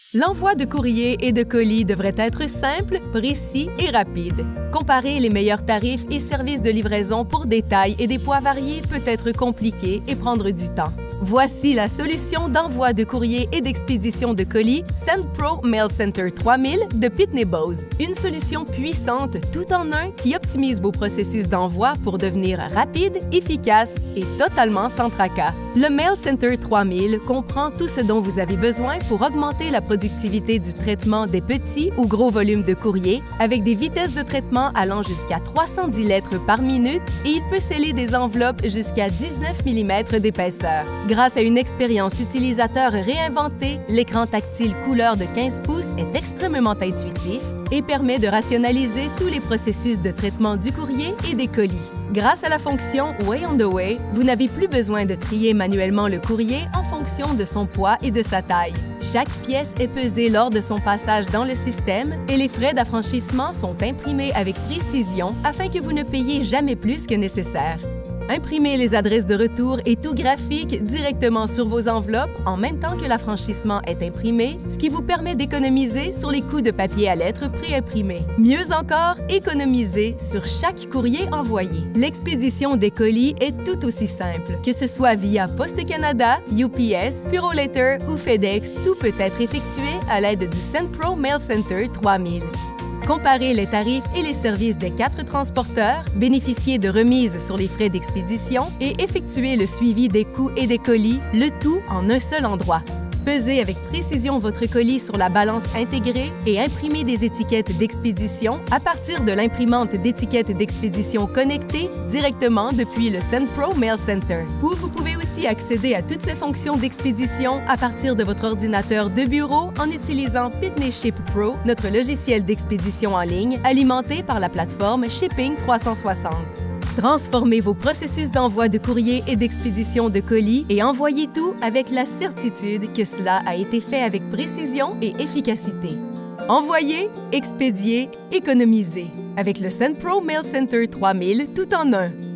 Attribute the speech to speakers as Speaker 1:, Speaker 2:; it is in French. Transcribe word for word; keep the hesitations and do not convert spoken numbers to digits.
Speaker 1: L'envoi de courrier et de colis devrait être simple, précis et rapide. Comparer les meilleurs tarifs et services de livraison pour des tailles et des poids variés peut être compliqué et prendre du temps. Voici la solution d'envoi de courrier et d'expédition de colis SendPro Mail Center trois mille de Pitney Bowes. Une solution puissante tout en un qui optimise vos processus d'envoi pour devenir rapide, efficace et totalement sans tracas. Le Mail Center trois mille comprend tout ce dont vous avez besoin pour augmenter la productivité du traitement des petits ou gros volumes de courrier avec des vitesses de traitement allant jusqu'à trois cent dix lettres par minute et il peut sceller des enveloppes jusqu'à dix-neuf millimètres d'épaisseur. Grâce à une expérience utilisateur réinventée, l'écran tactile couleur de quinze pouces est extrêmement intuitif et permet de rationaliser tous les processus de traitement du courrier et des colis. Grâce à la fonction Way on the Way, vous n'avez plus besoin de trier manuellement le courrier en fonction de son poids et de sa taille. Chaque pièce est pesée lors de son passage dans le système et les frais d'affranchissement sont imprimés avec précision afin que vous ne payiez jamais plus que nécessaire. Imprimez les adresses de retour et tout graphique directement sur vos enveloppes en même temps que l'affranchissement est imprimé, ce qui vous permet d'économiser sur les coûts de papier à lettres préimprimés. Mieux encore, économiser sur chaque courrier envoyé. L'expédition des colis est tout aussi simple. Que ce soit via Poste Canada, U P S, Purolator ou FedEx, tout peut être effectué à l'aide du SendPro Mail Center trois mille. Comparez les tarifs et les services des quatre transporteurs, bénéficiez de remises sur les frais d'expédition et effectuez le suivi des coûts et des colis, le tout en un seul endroit. Pesez avec précision votre colis sur la balance intégrée et imprimez des étiquettes d'expédition à partir de l'imprimante d'étiquettes d'expédition connectée directement depuis le SendPro Mail Center. Ou vous pouvez aussi accéder à toutes ces fonctions d'expédition à partir de votre ordinateur de bureau en utilisant Pitney Ship Pro, notre logiciel d'expédition en ligne alimenté par la plateforme Shipping trois cent soixante. Transformez vos processus d'envoi de courrier et d'expédition de colis et envoyez tout avec la certitude que cela a été fait avec précision et efficacité. Envoyez, expédiez, économisez avec le SendPro Mail Center trois mille tout en un.